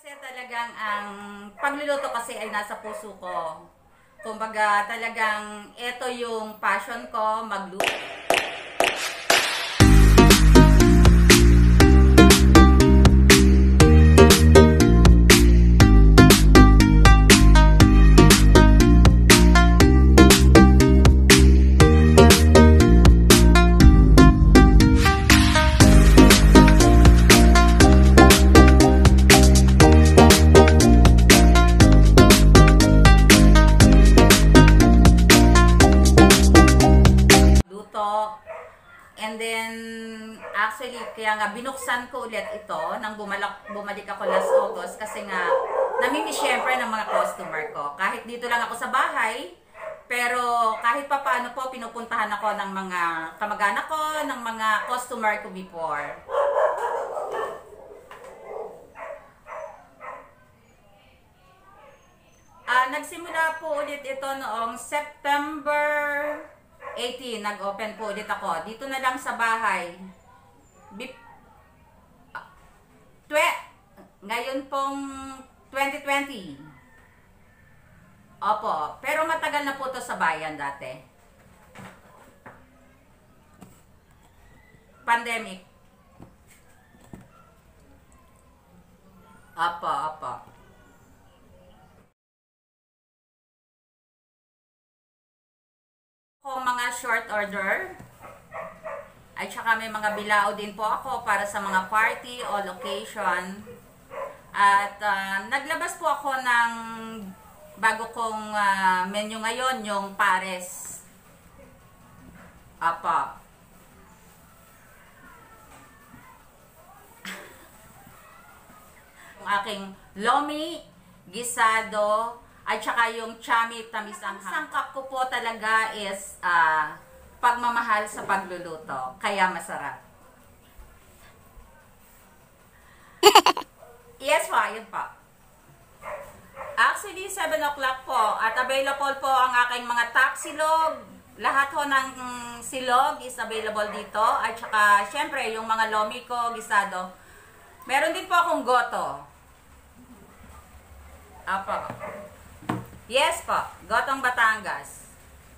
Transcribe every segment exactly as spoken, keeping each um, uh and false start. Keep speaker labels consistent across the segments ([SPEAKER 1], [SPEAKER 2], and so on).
[SPEAKER 1] Kasi talagang ang pagluluto kasi ay nasa puso ko. Kumbaga talagang ito yung passion ko, magluto. And then, actually, kaya nga binuksan ko ulit ito nang bumalik, bumalik ako last August kasi nga namimiss syempre ng mga customer ko. Kahit dito lang ako sa bahay, pero kahit pa paano po, pinupuntahan ako ng mga kamag-anak ko, ng mga customer ko before. Uh, nagsimula po ulit ito noong September eighteen, nag-open po ulit ako. Dito na lang sa bahay. Bip, uh, twe, ngayon pong twenty twenty. Opo, pero matagal na po to sa bayan dati. Pandemic. Opo, opo. Kung mga short order, at saka may mga bilao din po ako para sa mga party o location. At uh, naglabas po ako ng bago kong uh, menu ngayon, yung pares. Apa. Yung aking lomi, gisado, at saka yung chami tamis ang sangkap ko po talaga is uh, pagmamahal sa pagluluto. Kaya masarap. Yes po, yun po. Actually, seven o'clock po. At available po ang aking mga top silog. Lahat ho ng mm, silog is available dito. At saka, syempre, yung mga lomi ko, gisado. Meron din po akong goto. Apo. Yes po, Gotong Batangas.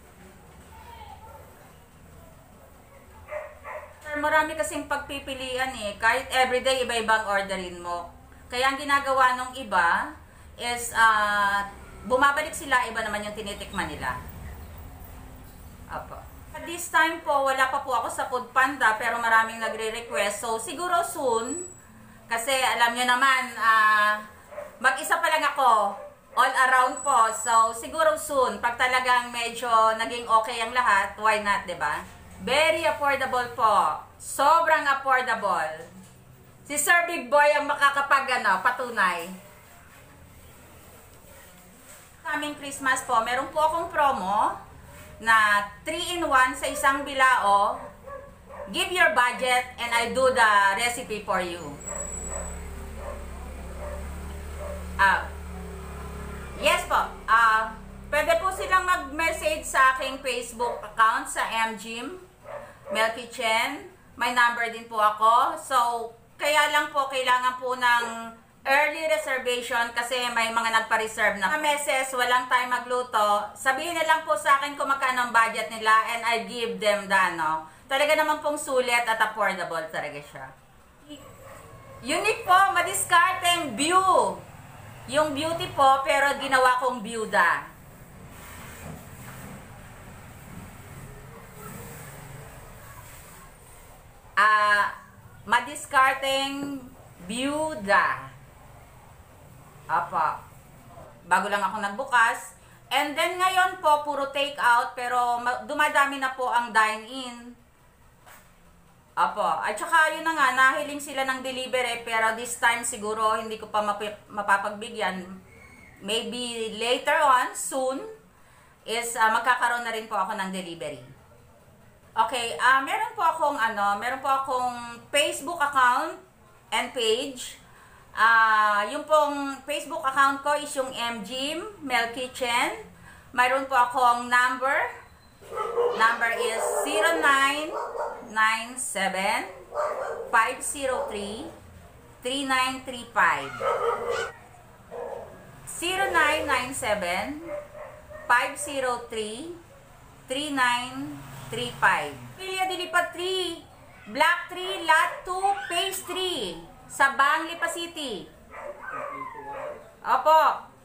[SPEAKER 1] Marami kasing pagpipilian eh. Kahit everyday, iba-ibang orderin mo. Kaya ang ginagawa nung iba is, uh, bumabalik sila, iba naman yung tinitikman nila. Apo. At this time po, wala pa po ako sa Food Panda, pero maraming nagre-request. So, siguro soon, kasi alam nyo naman, uh, mag-isa pa lang ako. All around po. So, siguro soon, pag talagang medyo naging okay ang lahat, why not, diba? Very affordable po. Sobrang affordable. Si Sir Big Boy ang makakapag, ano, patunay. Kaming Christmas po, meron po akong promo na three in one sa isang bilao. Give your budget and I do the recipe for you. Ah, yes po. Uh, pwede po silang mag-message sa aking Facebook account sa M G M Mel Kitchen. May number din po ako. So, kaya lang po, kailangan po ng early reservation kasi may mga nagpa-reserve na. Mga meses, walang time magluto. Sabihin na lang po sa akin kung magkano ang budget nila and I give them the, ano. Talaga naman pong sulit at affordable talaga siya. Unique po, madiskarteng view. Yung beauty po, pero ginawa kong byuda. Ah, uh, madiskarteng byuda. Apa. Bago lang ako nagbukas. And then ngayon po, puro take out, pero dumadami na po ang dine-in. Apo. At saka yun na nga, nahiling sila ng delivery, pero this time siguro hindi ko pa map mapapagbigyan. Maybe later on, soon, is uh, magkakaroon na rin po ako ng delivery. Okay, uh, meron po akong ano, meron po akong Facebook account and page. Uh, yung pong Facebook account ko is yung M G M Mel Kitchen. Mayroon po akong number. Number is zero nine nine seven five zero three three nine three five. zero nine nine seven, five zero three, three nine three five. Villa de Lipa three, Block three, Lot two, Phase three, Sabang, Lipa City. Opo.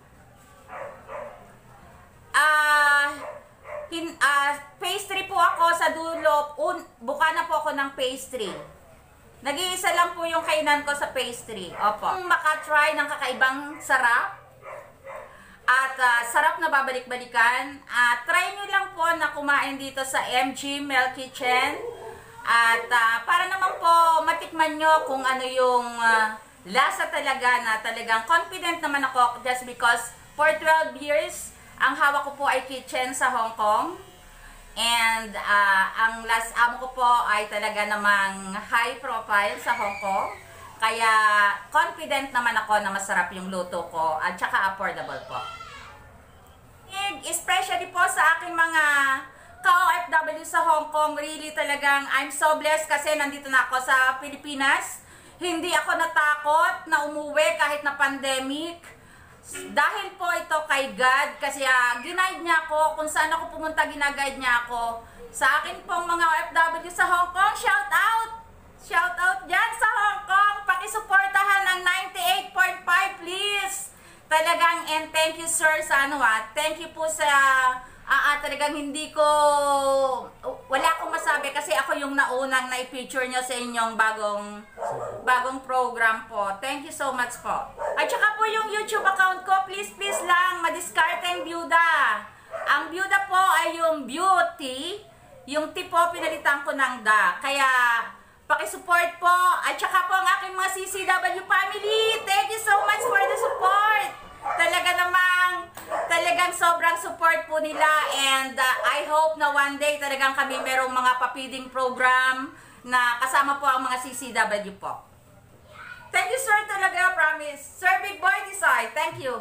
[SPEAKER 1] Ah, hin ah Phase three po ako sa dulo. Un, buka na po ako ng Phase three. Nag-iisa lang po yung kainan ko sa Phase three. Opo. Kung makatry ng kakaibang sarap at uh, sarap na babalik-balikan, uh, try nyo lang po na kumain dito sa M G Mel Kitchen. At uh, para naman po matikman nyo kung ano yung uh, lasa talaga, na talagang confident naman ako just because for twelve years ang hawak ko po ay kitchen sa Hong Kong. And uh, ang last amo ko po ay talaga namang high profile sa Hong Kong. Kaya confident naman ako na masarap yung luto ko at saka affordable po. Especially po sa aking mga ka-O F W sa Hong Kong, really talagang I'm so blessed kasi nandito na ako sa Pilipinas. Hindi ako natakot na umuwi kahit na pandemic. Dahil po ito kay God, kasi uh, ginaid niya ako, kung saan ako pumunta ginaguide niya ako. Sa akin pong mga O F W sa Hong Kong, shout out! Shout out dyan sa Hong Kong! Pakisuportahan ang ninety-eight point five please! Talagang, and thank you sir sa ano ah, thank you po sa, ah, ah, talagang hindi ko, wala akong masabi kasi ako yung naunang na-feature nyo sa inyong bagong, bagong program po. Thank you so much po. At saka po yung YouTube account ko, please, please lang, madiscarding byuda. Ang byuda po ay yung beauty, yung T po pinalitan ko ng da. Kaya, pakisupport po. At saka po ang aking mga C C W family, thank you so much for the support. Talaga namang, talagang sobrang support po nila. And uh, I hope na one day talagang kami merong mga papiding program na kasama po ang mga C C W po. Thank you sir talaga, promise. Sir Big Boy Design, thank you.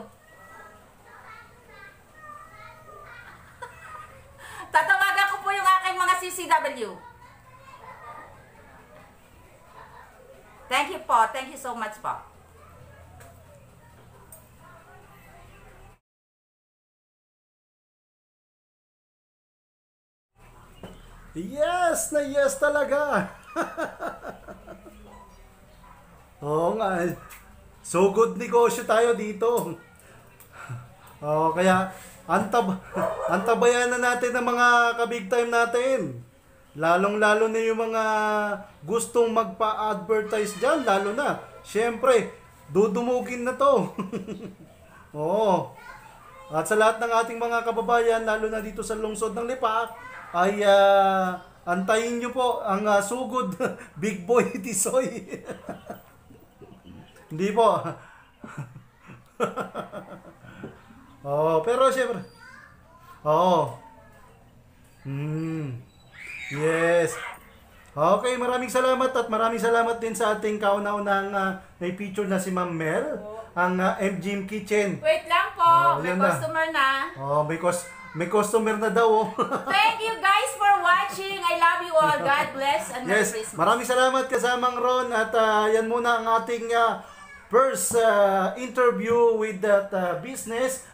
[SPEAKER 1] Tatawagan ko po yung aking mga C C W. Thank you po, thank you so much po.
[SPEAKER 2] Yes na yes talaga. Oo nga. So good negosyo tayo dito. Oh, kaya antab antabayan na natin ang mga ka-big time natin. Lalong-lalo na yung mga gustong magpa-advertise diyan, lalo na. Syempre, dudumugin na 'to. Oo. At sa lahat ng ating mga kababayan, lalo na dito sa lungsod ng Lipa, ay uh, antayin nyo po ang uh, sugod Big Boy Tisoy. Hindi po. Oh, pero syempre. Oo. Hmm. Yes. Okay, maraming salamat at maraming salamat din sa ating kauna-unang uh, na-feature na si Ma'am Mel, ang uh, M G M Kitchen.
[SPEAKER 1] Wait lang po,
[SPEAKER 2] Oh,
[SPEAKER 1] may
[SPEAKER 2] yan na.
[SPEAKER 1] customer na.
[SPEAKER 2] Oh, may, cos may customer na daw. Oh.
[SPEAKER 1] Thank you guys for watching. I love you all. God bless and Merry
[SPEAKER 2] Yes,
[SPEAKER 1] Christmas.
[SPEAKER 2] maraming salamat kasamang Ron at uh, yan muna ang ating uh, first uh, interview with that uh, business.